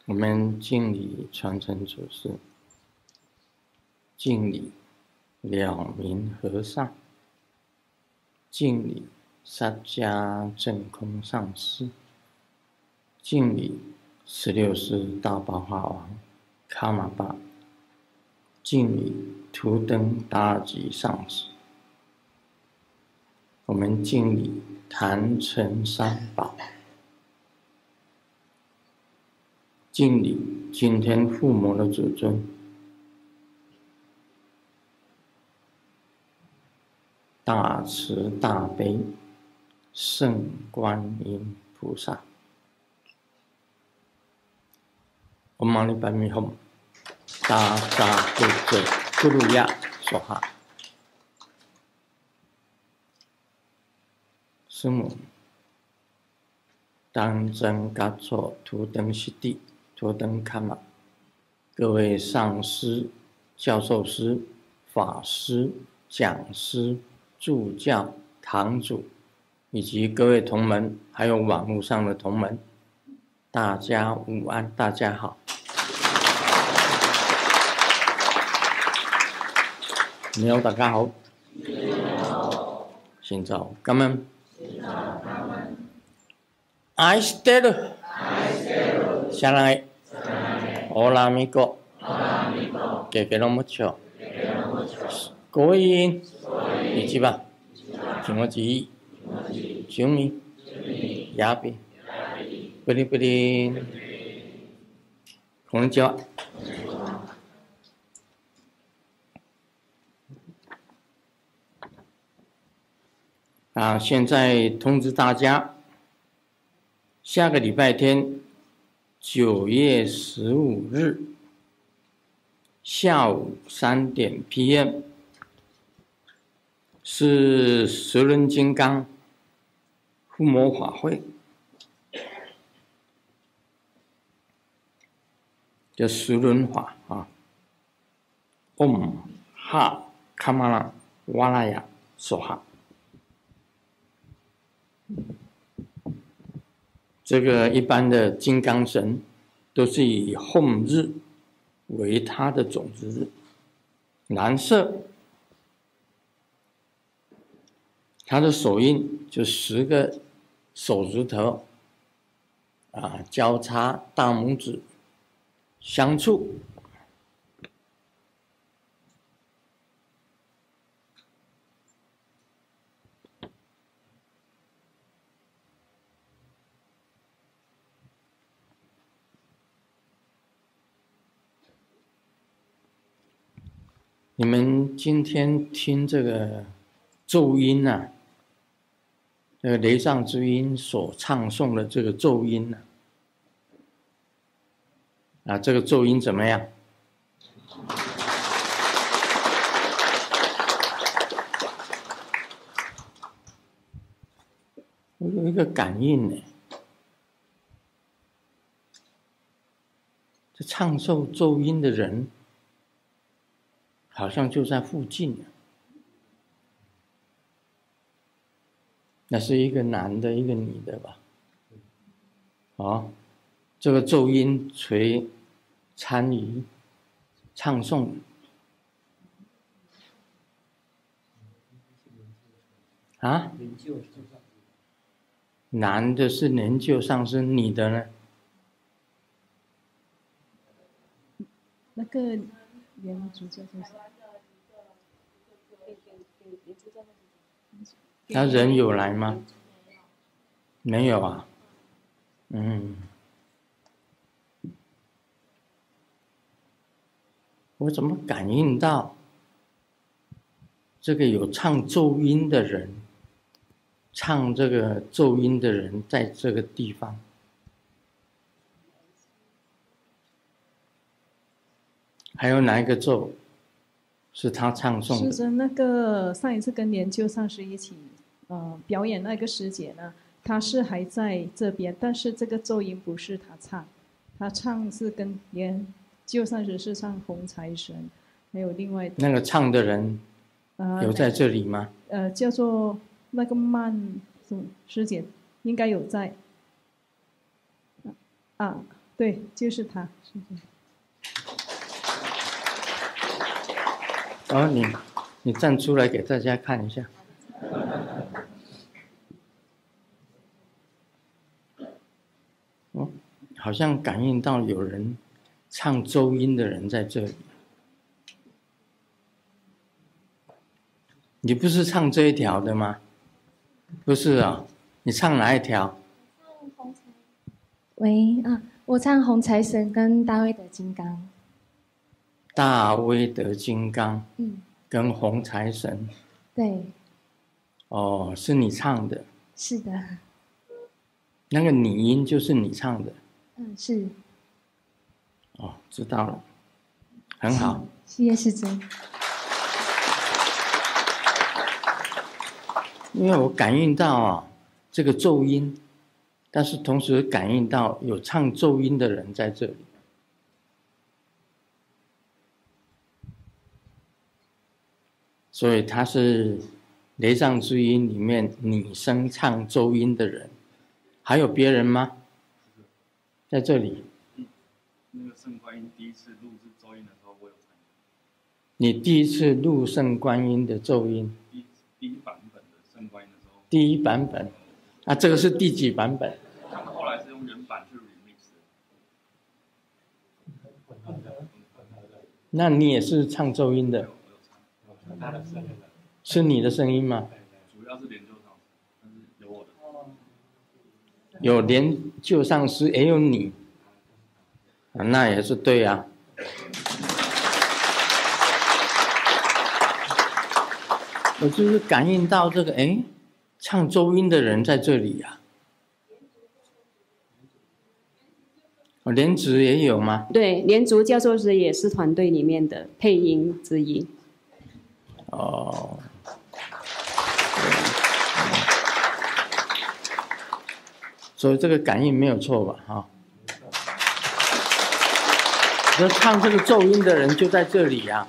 我们敬礼传承祖师，敬礼了明和尚，敬礼萨迦正空上师，敬礼16世大宝法王卡玛巴，敬礼图登达尔吉上师。我们敬礼坛城三宝，敬礼今天父母的祖尊，大慈大悲圣观音菩萨。Om Mani Padme Hum， 大扎布泽咕噜亚说哈。师母，当真嘎措图登西地图登卡玛，各位上师、教授师、法师、讲师、助教、堂主，以及各位同门，还有网络上的同门，大家午安，大家好。你好，大家好。先走，感恩。愛してる。下来。オラミコ。ゲゲロムチョ。고인。一番。気持ちいい。準備。やび。プリプリ。こんにちは。现在通知大家，下个礼拜天9月15日下午3点 PM 是十轮金刚附魔法会，叫十轮法啊。Om Ha Kamala Walaya Soha。这个一般的金刚神都是以Hum日为它的种子日，蓝色，它的手印就10个手指头交叉大拇指相触。你们今天听这个咒音啊，这个雷藏之音所唱诵的这个咒音这个咒音怎么样？我有一个感应呢，这唱诵咒音的人好像就在附近。那是一个男的，一个女的吧？这个咒音谁参与唱诵？男的是研究上师，女的呢？ 那个原主教就是。 他人有来吗？没有啊。我怎么感应到这个有唱咒音的人，唱这个咒音的人在这个地方？还有哪一个咒是他唱诵的？ 是那个上一次跟研究上师一起表演那个师姐呢，她是还在这边，但是这个咒音不是她唱，她唱是跟研究上师是唱红财神，还有另外那个唱的人有在这里吗？ 叫做那个曼师姐应该有在对，就是他。是的。 然后你站出来给大家看一下。哦，好像感应到有人唱咒音的人在这里。你不是唱这一条的吗？不是啊，你唱哪一条？ 喂啊，我唱红财神跟大卫的金刚。 大威德金刚， 嗯， 跟红财神。 对。 哦，是你唱的。 是的。 那个拟音就是你唱的。 嗯，是。 哦，知道了，很好。 谢谢师尊。 因为我感应到啊，这个咒音，但是同时感应到有唱咒音的人在这里。所以他是雷藏之音里面拟声唱咒音的人。还有别人吗？在这里。 那个圣观音第一次录制咒音的时候，我有参与。 你第一次录圣观音的咒音？ 第一版本的圣观音的时候。 第一版本。啊，这个是第几版本？ 他们后来是用原版去 remix 的。 那你也是唱咒音的？是你的声音吗？ 主要是莲就上师，但是有我的。 有莲就上师，也有你。啊，那也是对啊。我就是感应到这个，哎，唱咒音的人在这里呀。哦，莲子也有吗？ 对，莲竹教授师也是团队里面的配音之一。 哦。所以这个感应没有错吧？哈。那唱这个咒音的人就在这里呀。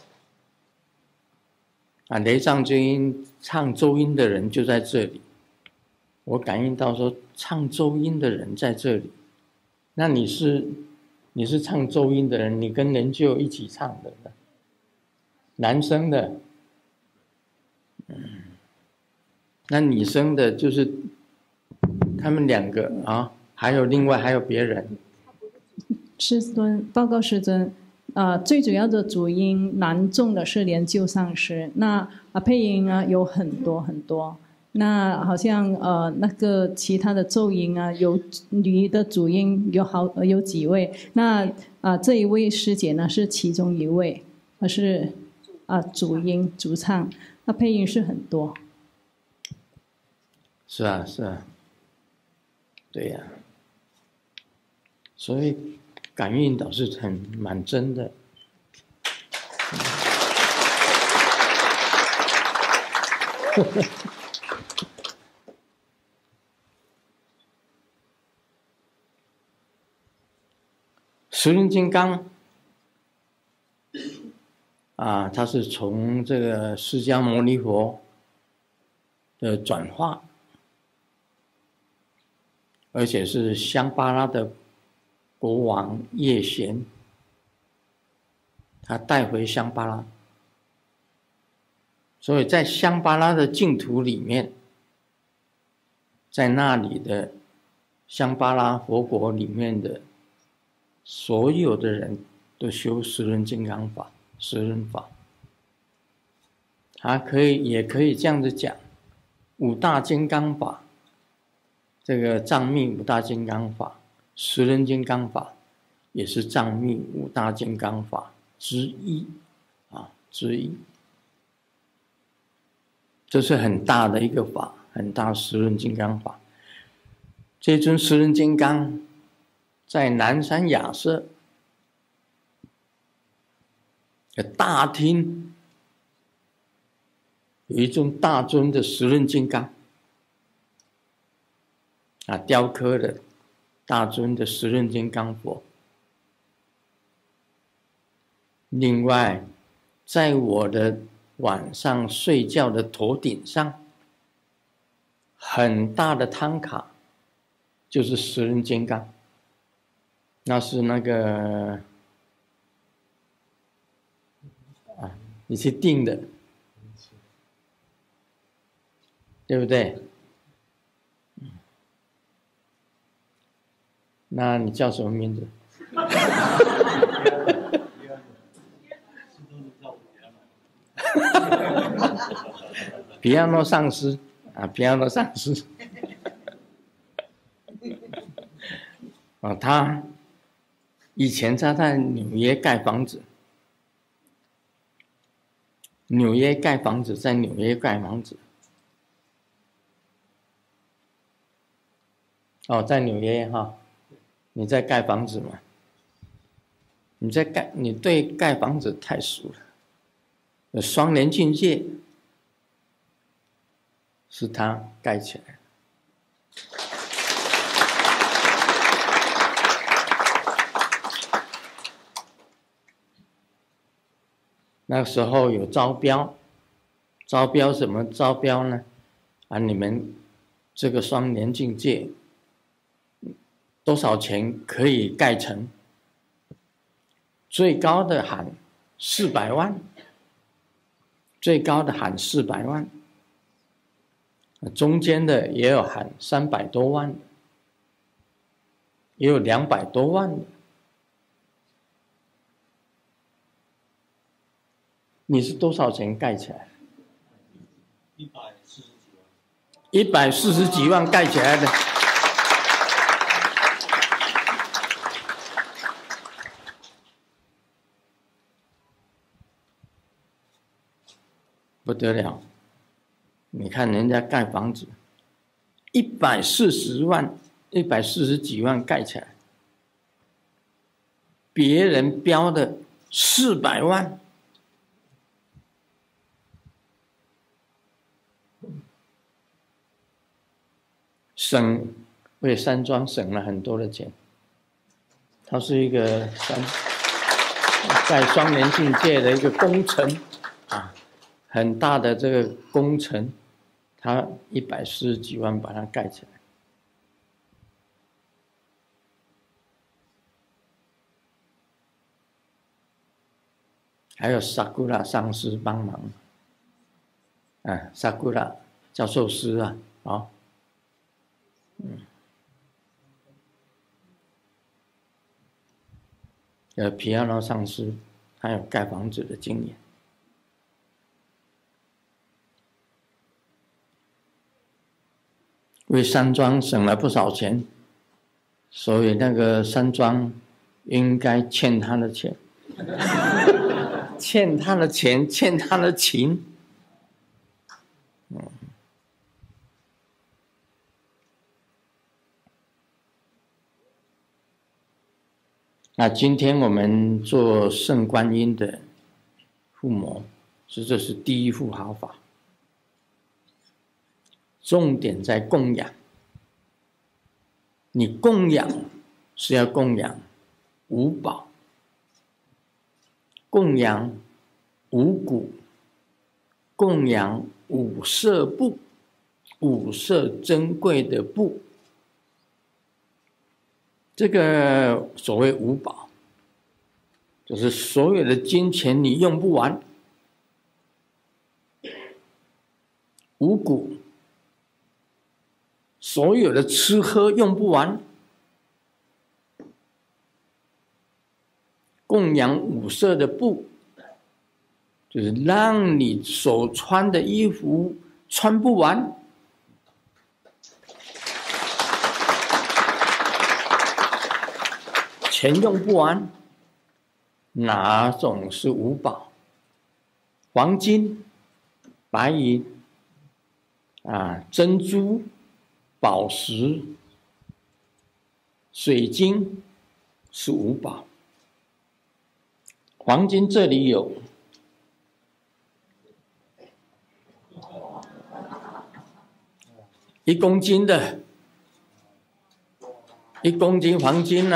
啊，雷藏之音唱咒音的人就在这里。我感应到说唱咒音的人在这里。那你是唱咒音的人，你跟人就一起唱的，男生的。那女生的就是他们两个啊，另外还有别人。 师尊，报告师尊，最主要的主音男众的是莲就上师，那配音啊有很多很多，那好像那个其他的咒音啊，有女的主音有几位，那这一位师姐呢是其中一位，是主音主唱，那配音是很多。 是啊，是啊，对呀，所以感应倒是蛮真的。十轮金刚啊，它是从这个释迦牟尼佛的转化，而且是香巴拉的国王叶贤，他带回香巴拉，所以在香巴拉的净土里面，在那里的香巴拉佛国里面的所有的人都修十轮金刚法、十轮法。也可以这样子讲，五大金刚法，这个藏密五大金刚法、十轮金刚法，也是藏密五大金刚法之一之一。这是很大的一个法，很大十轮金刚法。这尊十轮金刚在南山亚舍的大厅，有一尊大尊的十轮金刚雕刻的大尊的十轮金刚佛。另外，在我的晚上睡觉的头顶上，很大的汤卡就是十轮金刚。 那是那个你去定的，对不对？那你叫什么名字？皮亚诺上师皮亚诺上师他以前他在纽约盖房子，在纽约盖房子。在纽约你在盖房子嘛？你对盖房子太熟了。双莲境界是他盖起来的。那时候有招标什么招标呢？你们这个双莲境界多少钱可以盖成？最高的喊400万，中间的也有喊300多万的，也有200多万的。你是多少钱盖起来？140几万盖起来的。不得了，你看人家盖房子140几万盖起来，别人标的400万。为山庄省了很多的钱。它是一个在双莲境界的一个工程很大的这个工程，他140几万把它盖起来。还有萨古拉上师帮忙萨古拉教授师皮亚诺上师他有盖房子的经验。为山庄省了不少钱，所以那个山庄应该欠他的钱，欠他的钱，欠他的情。那今天我们做圣观音的附魔，这是第一副好法。重点在供养，你供养是要供养五宝，供养五谷，供养五色布，五色珍贵的布。这个所谓五宝，就是所有的金钱你用不完。五谷，所有的吃喝用不完。供养五色的布，就是让你所穿的衣服穿不完。钱用不完，哪种是五宝？黄金、白银珍珠、宝石、水晶是五宝。黄金这里有1公斤的，1公斤黄金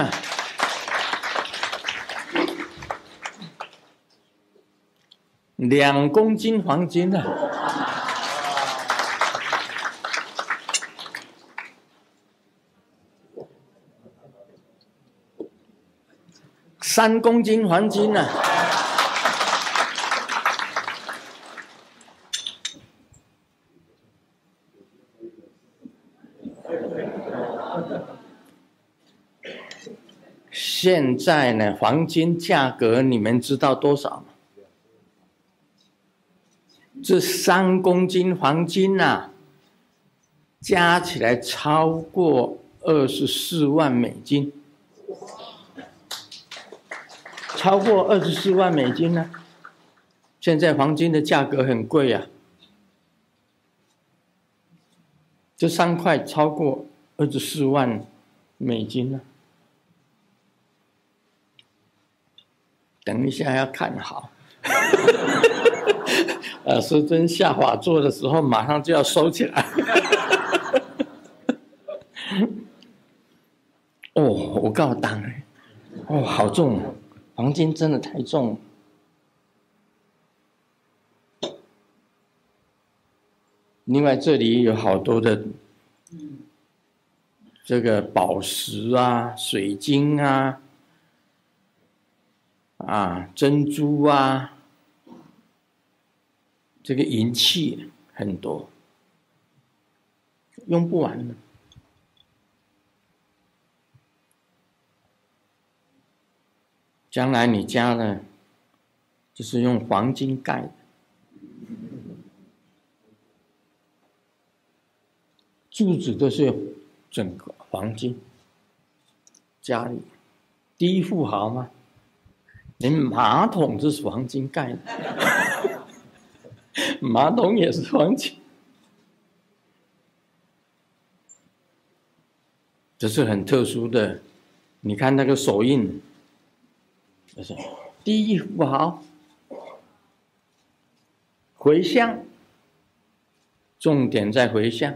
2公斤黄金 3公斤黄金啊！现在呢，黄金价格你们知道多少吗？这3公斤黄金啊，加起来超过24万美金，超过24万美金呢。现在黄金的价格很贵啊，这3块超过24万美金呢。等一下要看好。师尊下法座的时候，马上就要收起来。哦，我告诉当然，哦，好重，黄金真的太重了。另外，这里有好多的这个宝石啊、水晶啊、珍珠啊。这个银器很多，用不完的。将来你家呢，就是用黄金盖的，柱子都是整个黄金。家里第一富豪吗？连马桶都是黄金盖的。马桶也是黄金，这是很特殊的。你看那个手印，这是第一富豪，回向，重点在回向。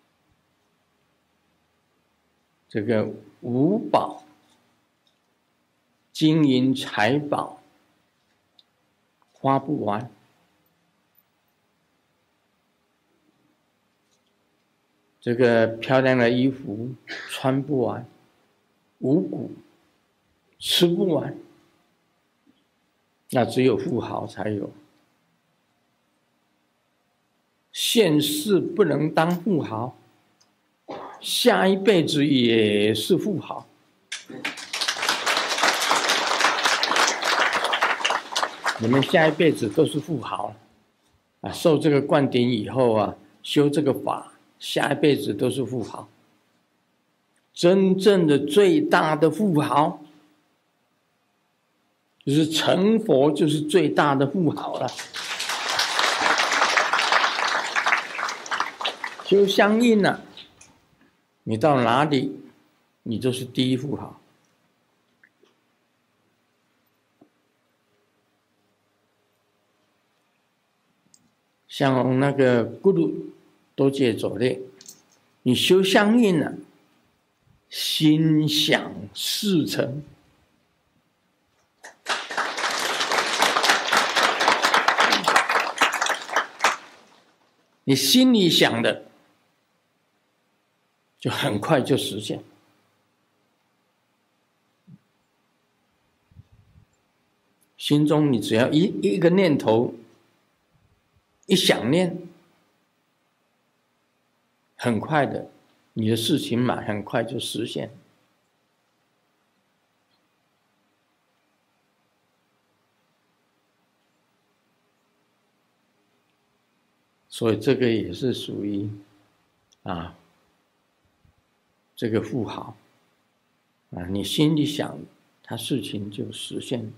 这个五宝，金银财宝，花不完。这个漂亮的衣服穿不完，五谷吃不完，那只有富豪才有。现世不能当富豪，下一辈子也是富豪。你们下一辈子都是富豪啊！受这个灌顶以后啊，修这个法。下一辈子都是富豪，真正的最大的富豪，就是成佛，就是最大的富豪了。修相应了，你到哪里，你就是第一富豪。像那个咕噜。多戒走列，你修相应了，心想事成。你心里想的，就很快就实现。心中你只要一个念头，一想念。很快的，你的事情嘛，很快就实现。所以这个也是属于这个富豪你心里想，他事情就实现。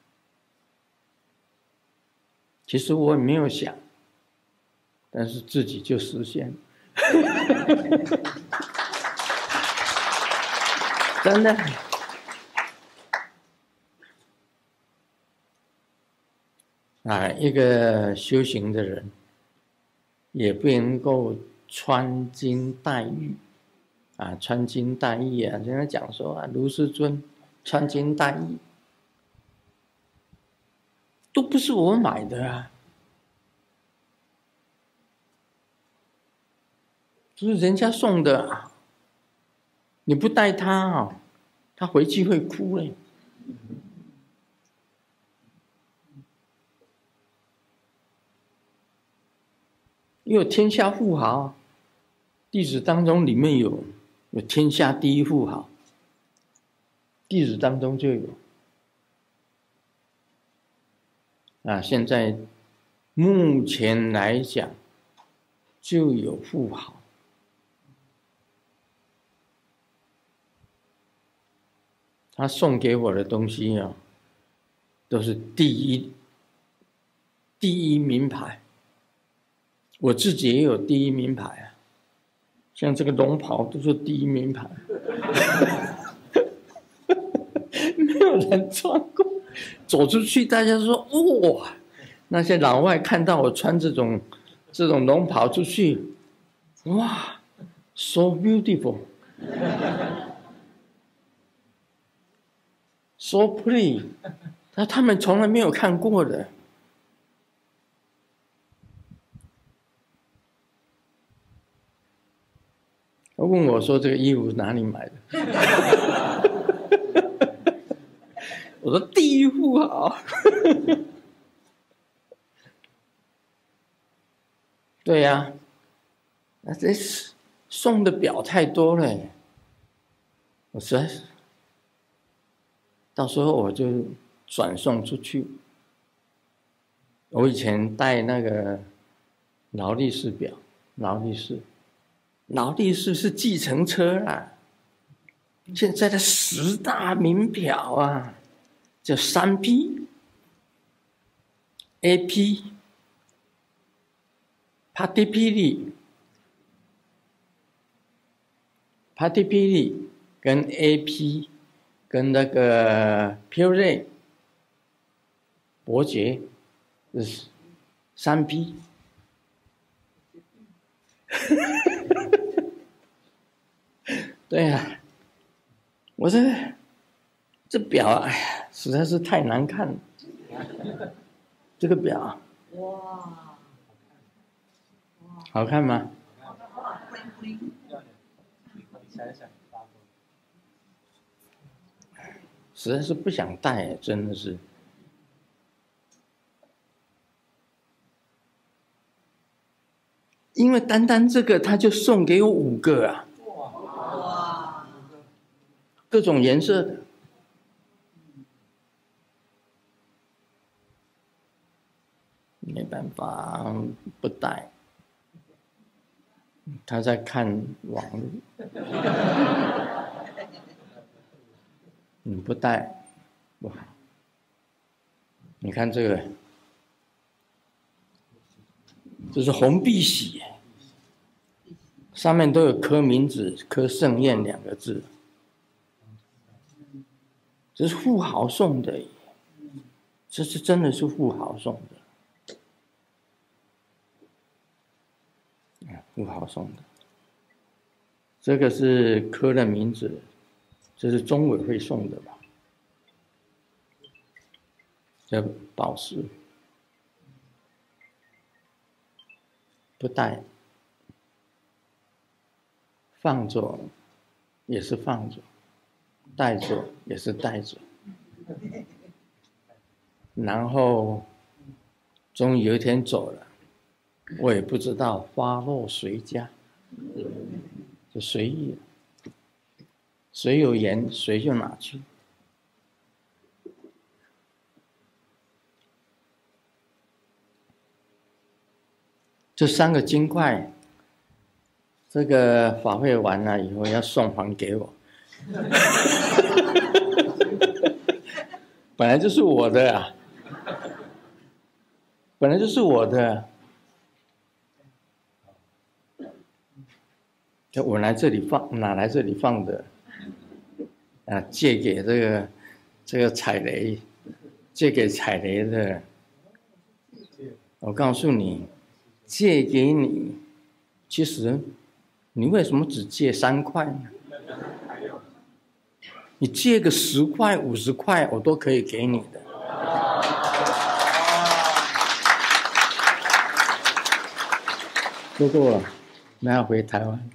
其实我也没有想，但是自己就实现。真的，一个修行的人，也不能够穿金戴玉穿金戴玉人家讲说卢师尊穿金戴玉，都不是我买的都是人家送的你不带他他回去会哭嘞。 又有天下富豪，弟子当中里面有天下第一富豪，弟子当中就有。现在目前来讲，就有富豪。他送给我的东西啊，都是第一名牌。我自己也有第一名牌啊，像这个龙袍都是第一名牌，没有人穿过。走出去，大家说哇，那些老外看到我穿这种龙袍出去，哇 ，so beautiful， so pretty， 他们从来没有看过的。他问我说：“这个衣服哪里买的？”我说：“第一富豪。”对呀，那这送的表太多了，我实在是，到时候我就转送出去。我以前带那个劳力士表，劳力士是计程车啦。现在的10大名表啊，叫3P、AP、Patek Philippe 跟 AP 跟那个 Puret 伯爵，这是3P。对呀，我这表，哎呀，实在是太难看了。这个表， 哇， 好看吗？实在是不想戴，真的是。因为单单这个，他就送给我5个啊。 哇， 各种颜色的。没办法，不戴。他在看网络。你不戴不好。你看这个，这是红碧玺，上面都有刻名字，刻盛宴2个字。这是富豪送的，这是真的是富豪送的。富豪送的，这个是刻的名字，这是中委会送的吧？叫宝石，不戴，放着也是放着，戴着也是戴着，然后终于有一天走了。我也不知道花落谁家，就随意了，谁有缘谁就拿去。这3个金块，这个法会完了以后要送还给我。本来就是我的啊，本来就是我的。我来这里放，哪来这里放的？借给这个踩雷，借给踩雷的。我告诉你，借给你，其实你为什么只借3块呢？你借个10块、50块，我都可以给你的。说过了，那要回台湾。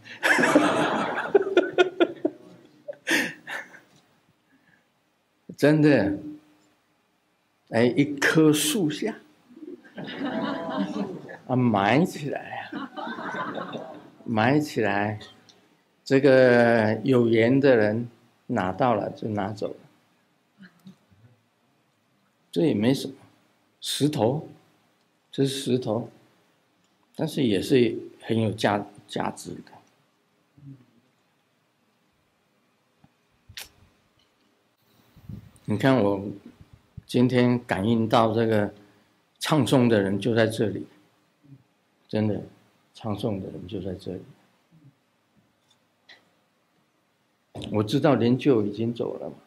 真的，一棵树下，埋起来啊， 埋起来，这个有缘的人拿到了就拿走了，这也没什么。石头，这是石头，但是也是很有价值的。你看我今天感应到这个唱诵的人就在这里，真的，唱诵的人就在这里。我知道莲舅已经走了嘛。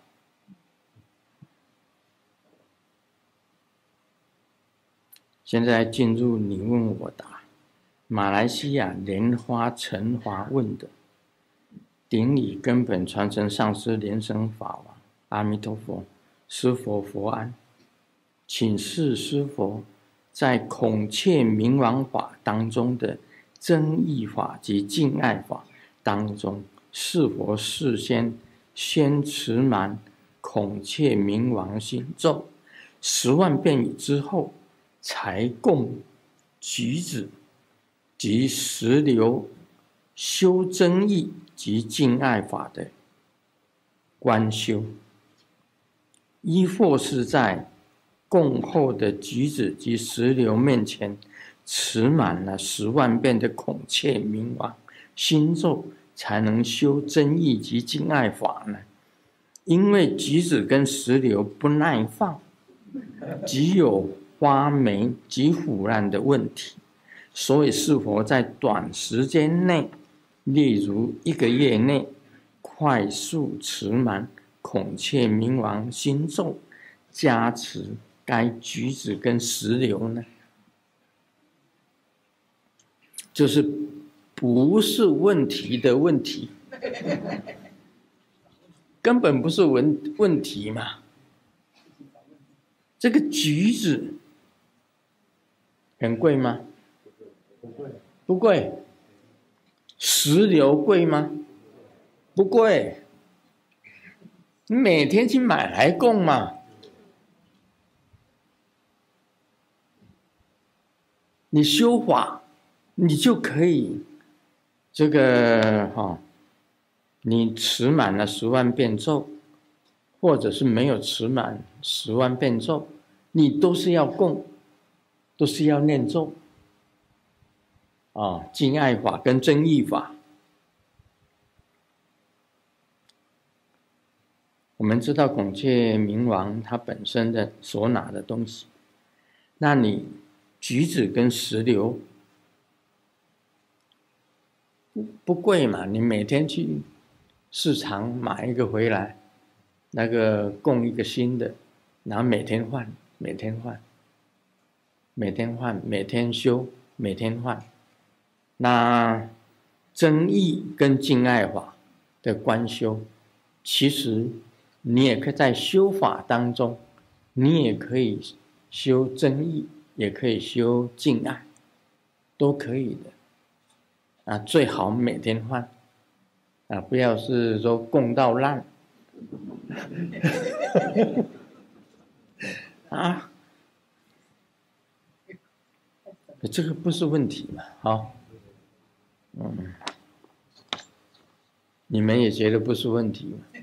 现在进入你问我答。马来西亚莲花陈华问的顶礼根本传承上师莲生法王阿弥陀佛，师佛佛安，请示师佛，在孔雀明王法当中的增益法及敬爱法当中，是否事先持满孔雀明王心咒10万遍之后，才供橘子及石榴修增益及敬爱法的观修，亦或是在供后的橘子及石榴面前持满了10万遍的孔雀明王心咒，才能修增益及敬爱法呢？因为橘子跟石榴不耐放，即有花霉及腐烂的问题，所以是否在短时间内，例如1个月内，快速持满孔雀明王心咒，加持该橘子跟石榴呢？就是不是问题的问题，根本不是问题嘛。这个橘子很贵吗？不贵。石榴贵吗？不贵。你每天去买来供嘛。你修法，你就可以这个你持满了10万遍咒，或者是没有持满10万遍咒，你都是要供，都是要念咒敬爱法跟增益法。我们知道孔雀明王它本身的所拿的东西，那你橘子跟石榴不贵嘛，你每天去市场买一个回来，那个供一个新的，然后每天换，每天换，每天换，每天修，每天换。那增益跟敬爱法的观修，其实你也可以在修法当中，你也可以修增益，也可以修敬爱，都可以的。最好每天换，不要是说供到烂，这个不是问题嘛，好，你们也觉得不是问题嘛？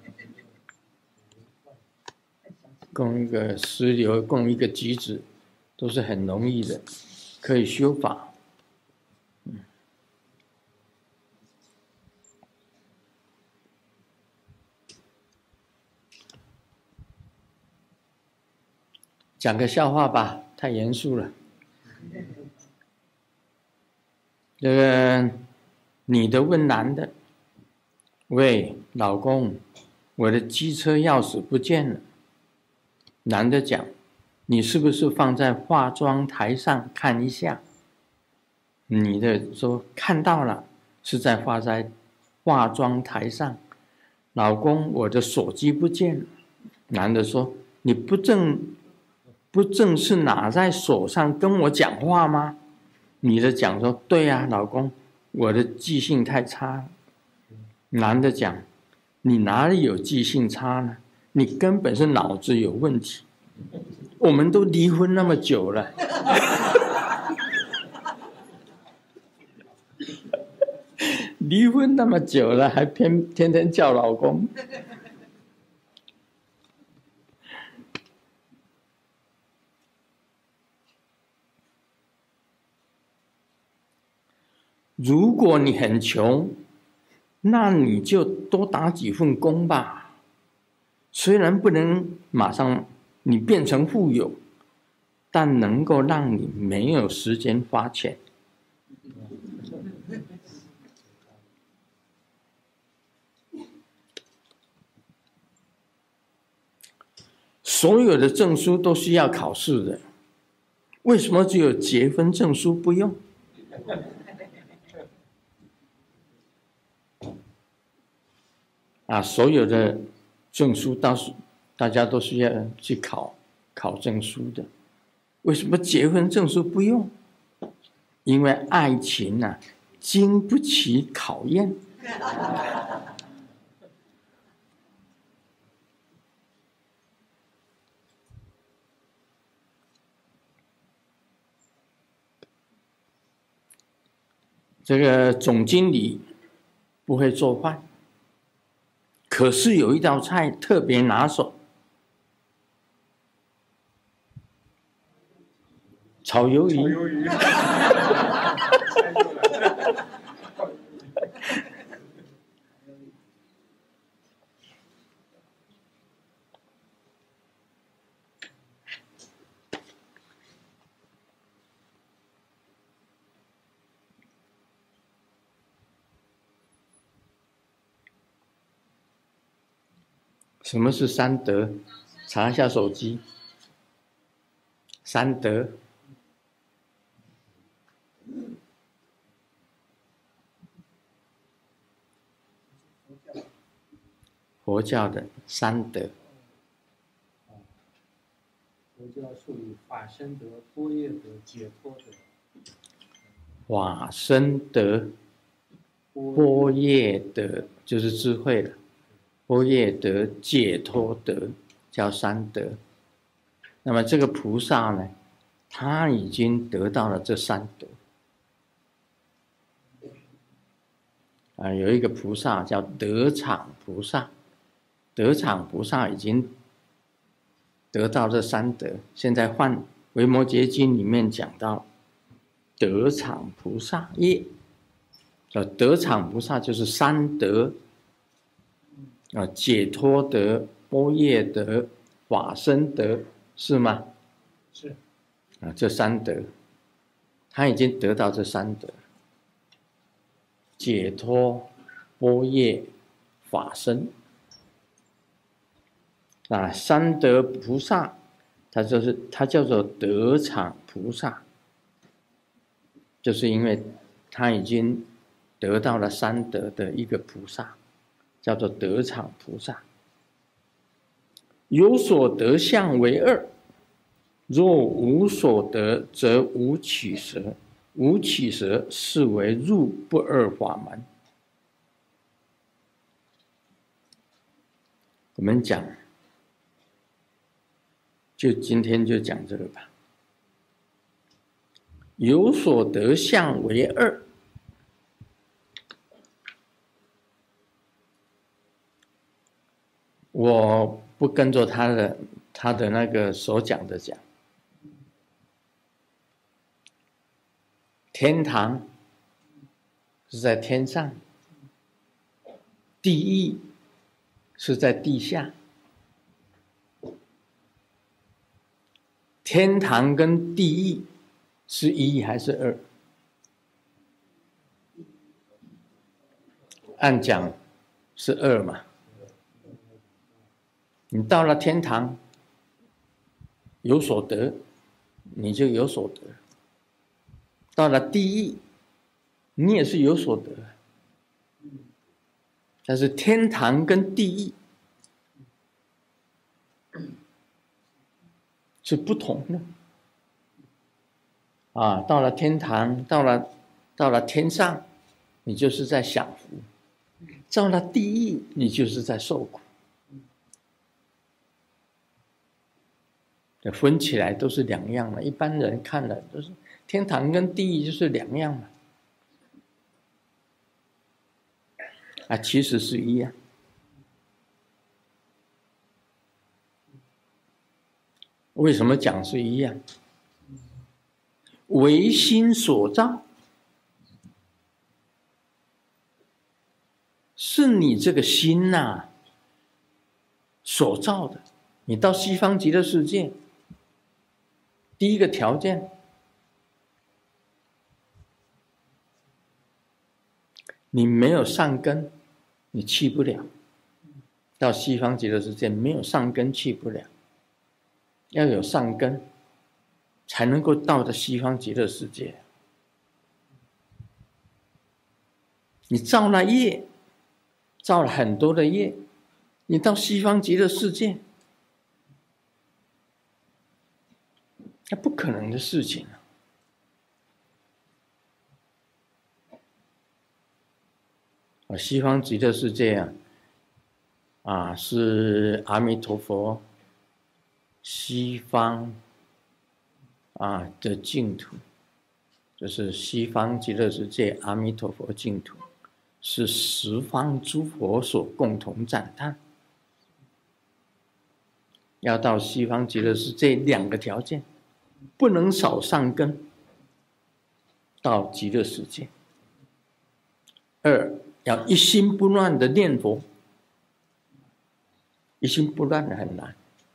供一个石榴，供一个橘子，都是很容易的，可以修法。讲个笑话吧，太严肃了。这个女的问男的：“喂，老公，我的机车钥匙不见了。”男的讲：“你是不是放在化妆台上看一下？”女的说：“看到了，是在化妆台上。”老公，我的手机不见了。男的说：“你不正是拿在手上跟我讲话吗？”女的讲说：“对呀，老公，我的记性太差了。”男的讲：“你哪里有记性差呢？你根本是脑子有问题。我们都离婚那么久了。” 离婚那么久了，还天天叫老公。如果你很穷，那你就多打几份工吧。虽然不能马上你变成富有，但能够让你没有时间花钱。所有的证书都需要考试的，为什么只有结婚证书不用？所有的证书大家都需要去考证书的，为什么结婚证书不用？因为爱情经不起考验。这个总经理不会做饭，可是有一道菜特别拿手，炒鱿鱼。什么是三德？查一下手机。三德，佛教的三德。 佛教术语法身德、般若德、解脱德。 法身德、般若德就是智慧了。般若德、解脱德叫三德。那么这个菩萨呢，他已经得到了这三德。有一个菩萨叫德场菩萨，德场菩萨已经得到这三德。现在换《维摩诘经》里面讲到德场菩萨业，德场菩萨就是三德。解脱德、般若德、法身德，是吗？ 是。 这三德，他已经得到这三德：解脱、般若、法身。三德菩萨，他叫做德场菩萨，就是因为他已经得到了三德的一个菩萨。叫做德场菩萨。有所得相为二，若无所得，则无取舍。无取舍，是为入不二法门。我们讲，就今天就讲这个吧。有所得相为二。我不跟着他的那个所讲的讲。天堂是在天上，地狱是在地下。天堂跟地狱是一还是二？按讲是二嘛。你到了天堂，有所得，你就有所得；到了地狱，你也是有所得。但是天堂跟地狱是不同的。到了天堂，到了天上，你就是在享福；到了地狱，你就是在受苦。分起来都是两样嘛，一般人看了都是天堂跟地狱就是两样嘛。 其实是一样。为什么讲是一样？唯心所造，是你这个心所造的。你到西方极乐世界，第一个条件，你没有善根，你去不了。到西方极乐世界没有善根去不了，要有善根才能够到的西方极乐世界。你造了业，造了很多的业，你到西方极乐世界，那不可能的事情西方极乐世界是阿弥陀佛西方的净土，就是西方极乐世界阿弥陀佛净土，是十方诸佛所共同赞叹。要到西方极乐世界两个条件，不能少善根到极乐世界，二要一心不乱的念佛。一心不乱的很难，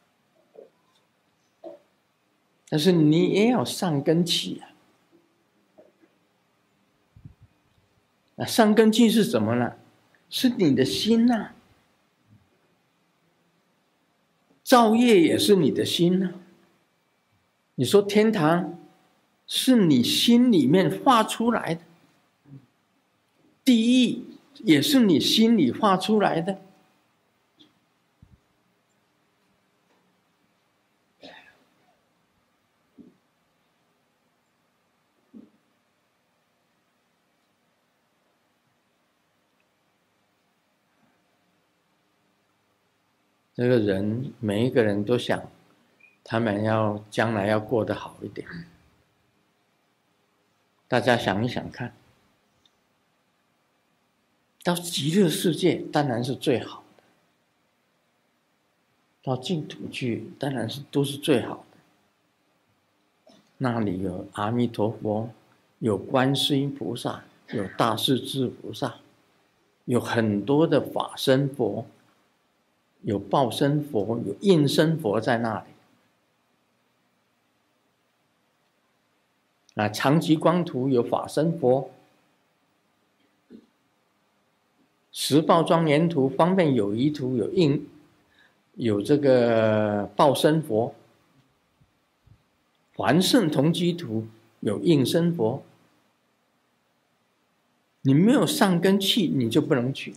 但是你也要善根起那善根起是什么呢？是你的心造业也是你的心你说天堂是你心里面画出来的，地狱也是你心里画出来的。这个人每一个人都想他们将来要过得好一点，大家想一想看，到极乐世界当然是最好的，到净土去当然是都是最好的。那里有阿弥陀佛，有观世音菩萨，有大势至菩萨，有很多的法身佛，有报身佛，有应身佛在那里。长吉光图有法身佛，十报庄严图、方便有余图有这个报身佛，还圣同居图有应身佛。你没有善根去，你就不能去。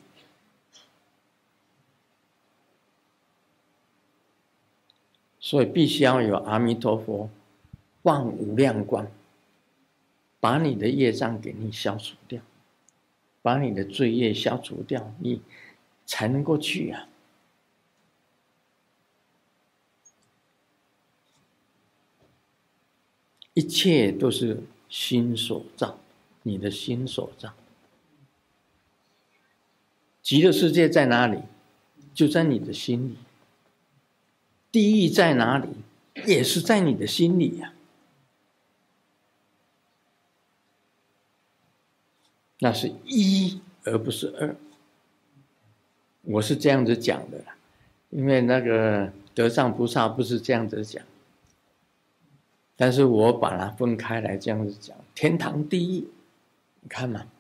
所以必须要有阿弥陀佛放无量光，把你的业障给你消除掉，把你的罪业消除掉，你才能够去一切都是心所造，你的心所造。极乐世界在哪里？就在你的心里。地狱在哪里？也是在你的心里那是一而不是二。我是这样子讲的啦，因为那个德藏菩萨不是这样子讲，但是我把它分开来这样子讲。天堂地狱，你看嘛，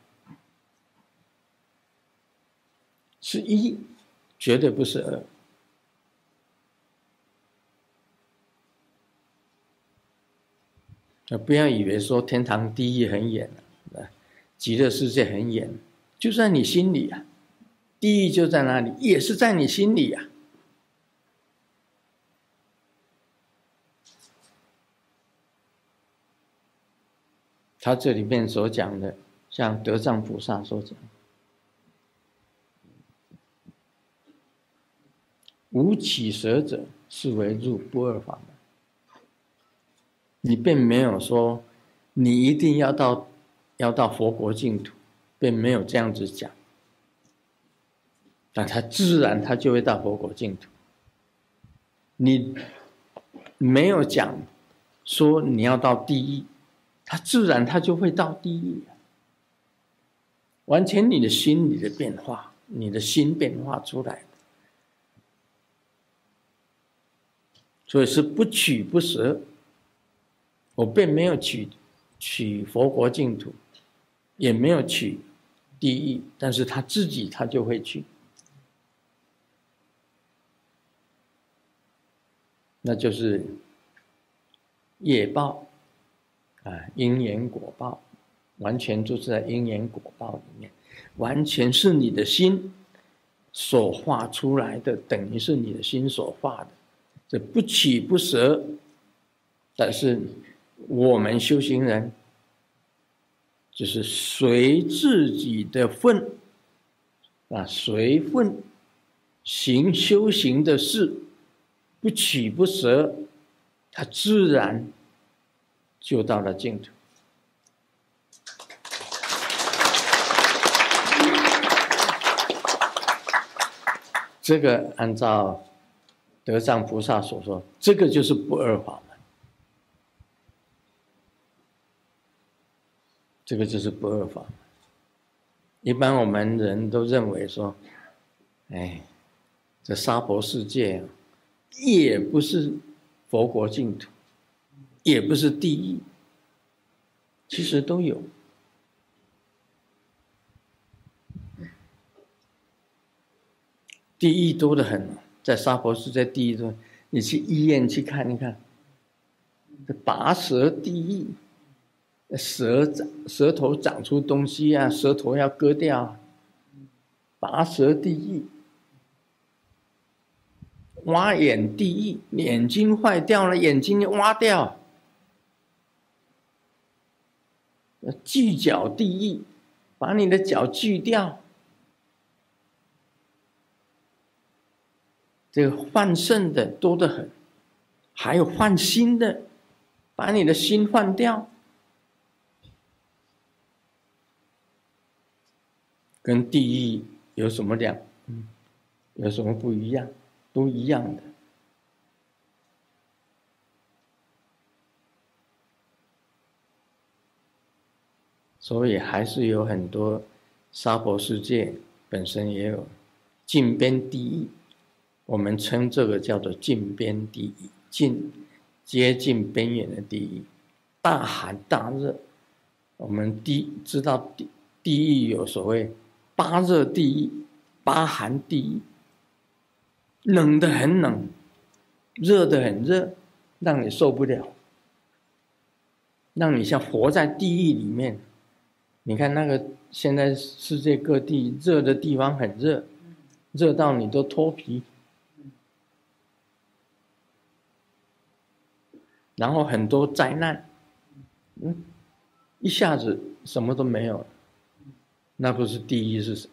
是一，绝对不是二。不要以为说天堂地狱很远极乐世界很远，就在你心里地狱就在哪里，也是在你心里他这里面所讲的，像德藏菩萨所讲，无起舍者，是为入不二法门。你并没有说你一定要到佛国净土，并没有这样子讲。 那他自然他就会到佛国净土。你没有讲说你要到地狱，他自然他就会到地狱。完全你的心理的变化，你的心变化出来的，所以是不取不舍。我并没有取佛国净土，也没有取地狱，但是他自己他就会去，那就是业报啊，因缘果报，完全就是在因缘果报里面，完全是你的心所画出来的，等于是你的心所画的，这不取不舍。但是我们修行人就是随自己的分啊，随分行修行的事，不取不舍，他自然就到了净土。这个按照德藏菩萨所说，这个就是不二法门。这个就是不二法门。一般我们人都认为说，哎，这娑婆世界也不是佛国净土，也不是地狱，其实都有。地狱多得很，在娑婆世界地狱多，你去医院去看一看，这拔舌地狱。舌头长出东西啊，舌头要割掉，拔舌地狱；挖眼地狱，眼睛坏掉了，眼睛挖掉；锯脚地狱，把你的脚锯掉；这个换肾的多得很，还有换心的，把你的心换掉。跟地狱有什么有什么不一样？都一样的。所以还是有很多娑婆世界本身也有近边地狱，我们称这个叫做近边地狱，接近边缘的地狱，大寒大热。我们知道地狱有所谓八热地狱、八寒地狱，冷得很冷，热得很热，让你受不了，让你像活在地狱里面。你看那个现在世界各地热的地方很热，热到你都脱皮，然后很多灾难，一下子什么都没有了。那不是地狱是什么？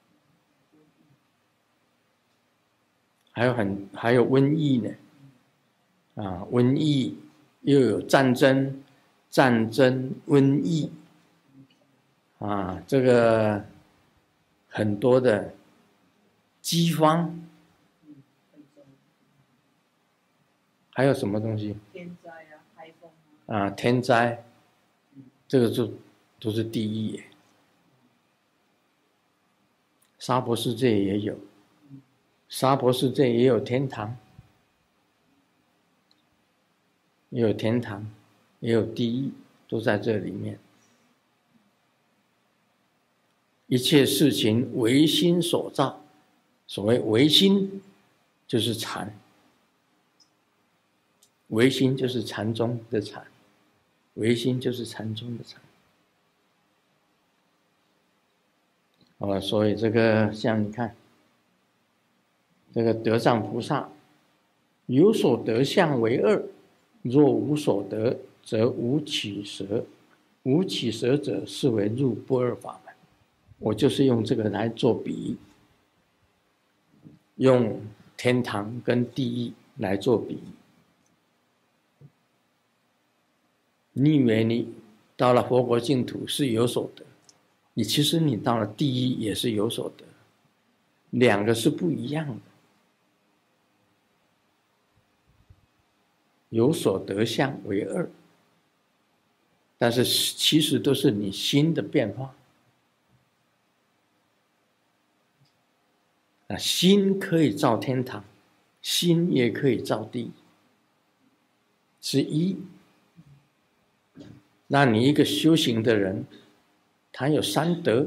还有瘟疫呢，啊，瘟疫又有战争，瘟疫，啊，这个很多的饥荒，还有什么东西？ 天灾啊，台风啊，天灾，这个就都是地狱耶。娑婆世界也有，娑婆世界也有天堂，也有天堂，也有地狱，都在这里面。一切事情唯心所造，所谓唯心就是禅，唯心就是禅宗的禅，唯心就是禅宗的禅。所以这个像你看，这个德藏菩萨有所得相为二，若无所得，则无取舍，无取舍者是为入不二法门。我就是用这个来做比喻，用天堂跟地狱来做比喻。你以为你到了佛国净土是有所得，其实你到了地狱也是有所得， 两个是不一样的。有所得相为二，但是其实都是你心的变化。心可以造天堂，心也可以造地狱，是一。那你一个修行的人，他有三德。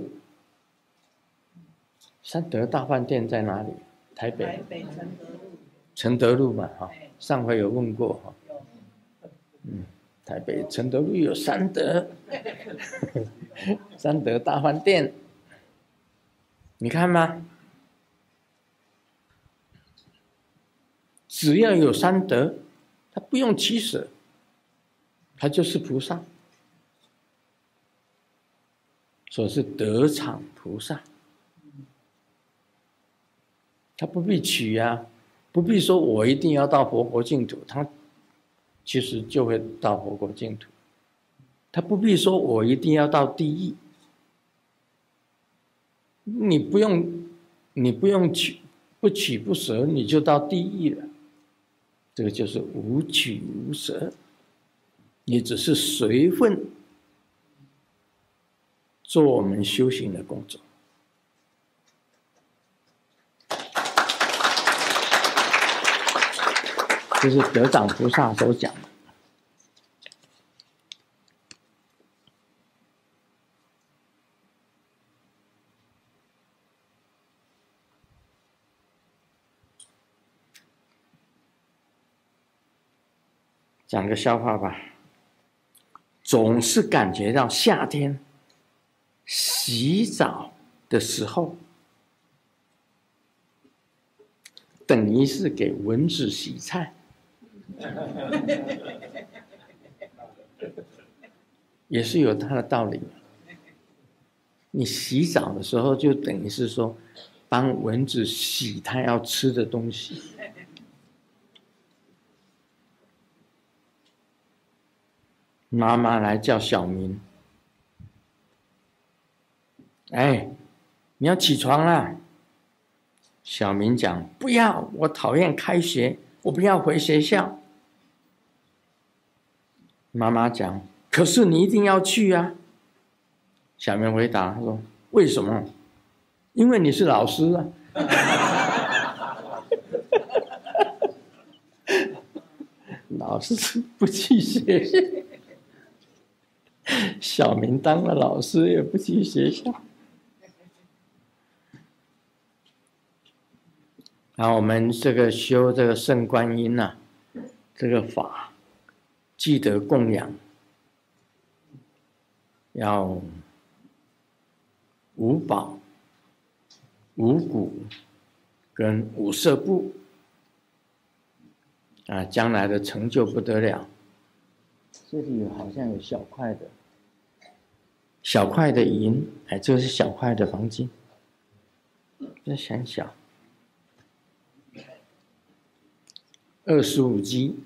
三德大饭店在哪里？台北。 台北承德路。 承德路嘛，哈，上回有问过哈。台北承德路有三德，三德大饭店，你看吗？只要有三德，他不用取舍，他就是菩萨，所以是德场菩萨。他不必取啊，不必说我一定要到佛国净土，他其实就会到佛国净土。他不必说我一定要到地狱，你不用取，不取不舍，你就到地狱了。这个就是无取无舍，你只是随分做我们修行的工作。这是德长菩萨所讲的。讲个笑话吧，总是感觉到夏天洗澡的时候，等于是给蚊子洗菜。也是有它的道理。你洗澡的时候，就等于是说，帮蚊子洗它要吃的东西。妈妈来叫小明，哎，你要起床啦。小明讲不要，我讨厌开学，我不要回学校。妈妈讲，可是你一定要去啊。小明回答，他说为什么？因为你是老师啊。老师不去学校，小明当了老师也不去学校。然后我们这个修这个圣观音啊，这个法，记得供养，要五宝、五谷跟五色布啊，将来的成就不得了。这里好像有小块的银，哎，这是小块的黄金，这很小，25G，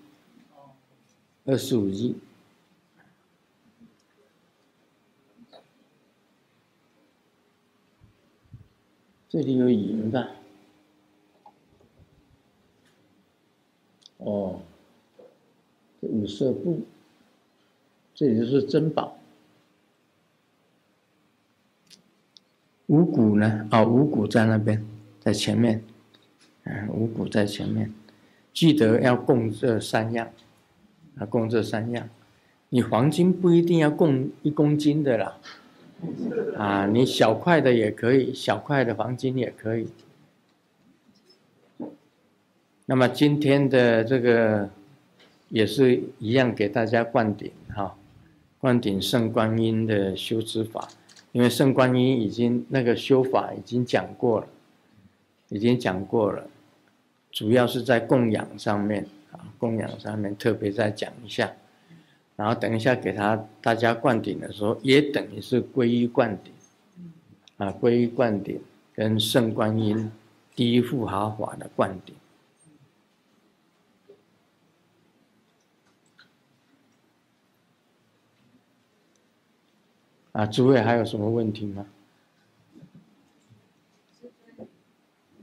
这里有银的，哦，这五色布，这里就是珍宝。五谷呢？啊，五谷在那边，在前面，五谷在前面，记得要供这三样，啊，供这三样。你黄金不一定要供1公斤的啦，啊，你小块的也可以，小块的黄金也可以。那么今天的这个也是一样，给大家灌顶哈，灌顶圣观音的修持法。因为圣观音已经那个修法已经讲过了，主要是在供养上面啊，供养上面特别再讲一下，然后等一下给大家灌顶的时候，也等于是皈依灌顶啊，皈依灌顶跟圣观音第一护法法的灌顶。诸位还有什么问题吗？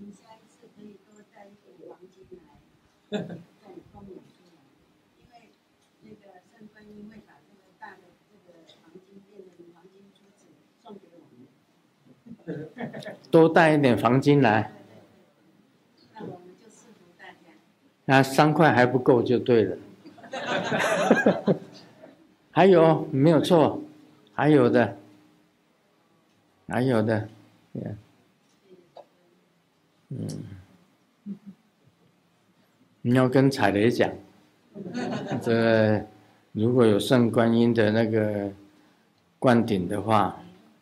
多带一点黄金来。 那我们就赐福大家。 那3块还不够就对了。还有没有错？还有的，还有的，你要跟彩雷讲，这如果有圣观音的那个灌顶的话，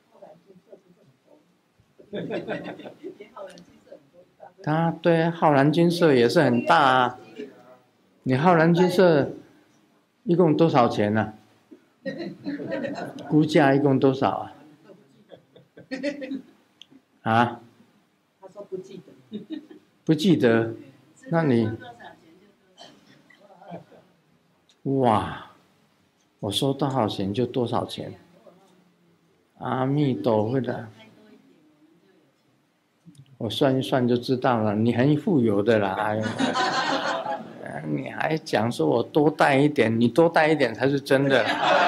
他对浩然金色也是很大啊。你浩然金色一共多少钱呢？估价一共多少啊？啊？ 他说不记得。 不记得？那你哇，我收多少钱就多少钱。阿弥陀佛的，我算一算就知道了。你很富有的啦，哎呦，你还讲说我多带一点，你多带一点才是真的。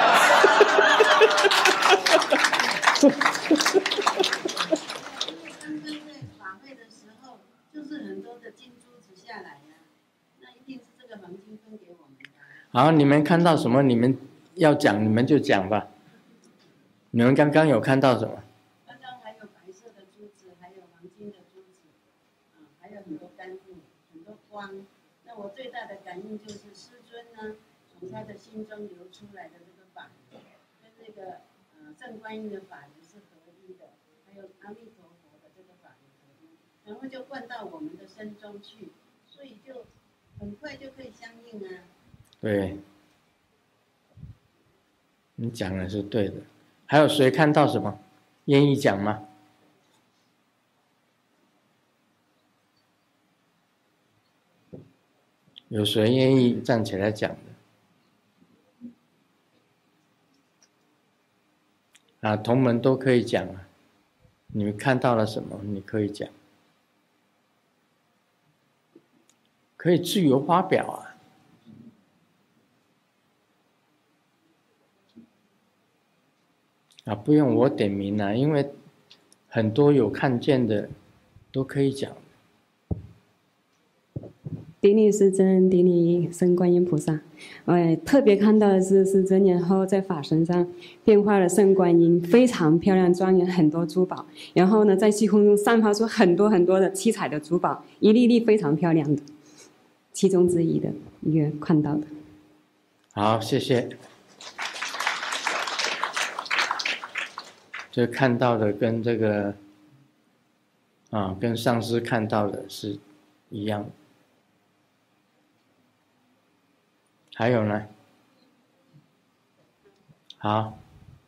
法会的时候，就是很多的金珠子下来呀，那一定是这个黄金分给我们的。 好，你们看到什么？你们要讲，你们就讲吧。你们刚刚有看到什么？ 刚刚还有白色的珠子，还有黄金的珠子，还有很多甘露，很多光。那我最大的感应就是师尊呢，从他的心中流出来的这个法，跟那个正观音的法流是合一的，还有阿弥陀佛的这个法流合一，然后就灌到我们的身中去，所以就很快就可以相应啊。 对，你讲的是对的。还有谁看到什么？愿意讲吗？有谁愿意站起来讲的？啊，同门都可以讲啊。你们看到了什么？你可以讲，可以自由发表啊。啊，不用我点名啊，因为很多有看见的都可以讲。 顶礼师尊，顶礼圣观音菩萨。特别看到的是师尊然后在法身上变化了圣观音，非常漂亮庄严，很多珠宝。然后呢，在虚空中散发出很多很多的七彩的珠宝，一粒粒非常漂亮的，其中之一的一个看到的。 好，谢谢。这看到的跟这个跟上师看到的是一样的。还有呢？好。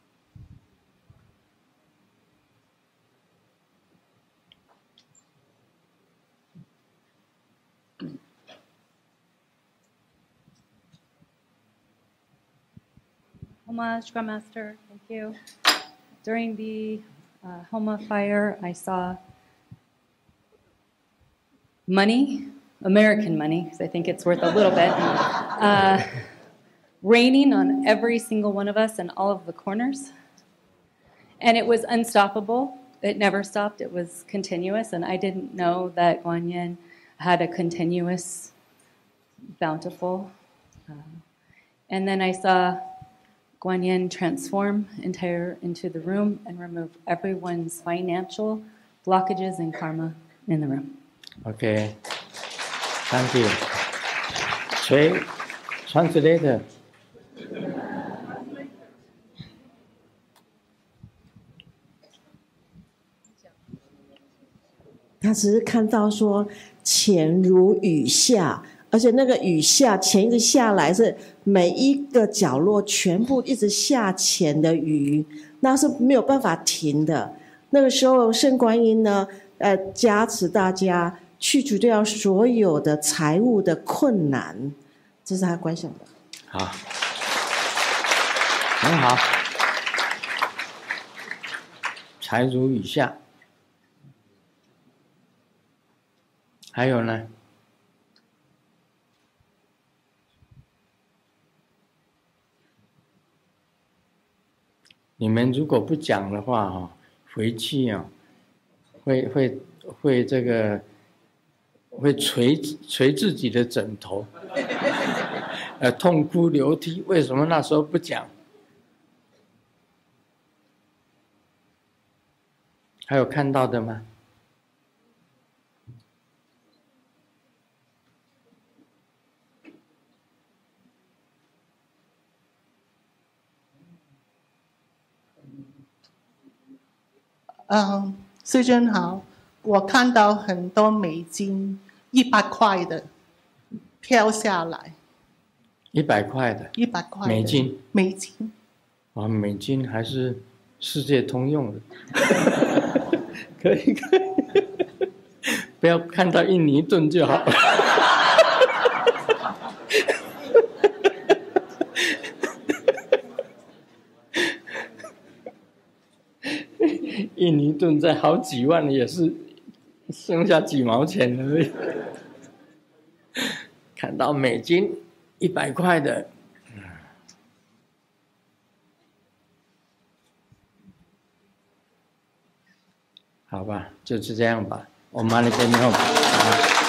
Homa Scrum Master, thank you. During the Homa fire, I saw money, American money, because I think it's worth a little bit, raining on every single one of us and all of the corners. And it was unstoppable. It never stopped. It was continuous. And I didn't know that Guan Yin had a continuous, bountiful. And then I saw Guan Yin transform into the room and remove everyone's financial blockages and karma in the room. Okay. Thank you. Trey, translator. 他只是看到说钱如雨下，而且那个雨下钱一直下来，是每一个角落全部一直下钱的雨，那是没有办法停的。那个时候圣观音呢，加持大家去除掉所有的财务的困难，这是他观想的。 好，很好，财如雨下。还有呢？你们如果不讲的话，回去会这个会捶自己的枕头，痛哭流涕。为什么那时候不讲？还有看到的吗？ 师尊好，我看到很多美金100块的飘下来 100块的 ，100块的美金， 美金， 啊，美金还是世界通用的，可以，不要看到印尼盾就好。印尼盾在好几万也是剩下几毛钱而已。看到美金100块的，好吧，就是这样吧。我们那边没有。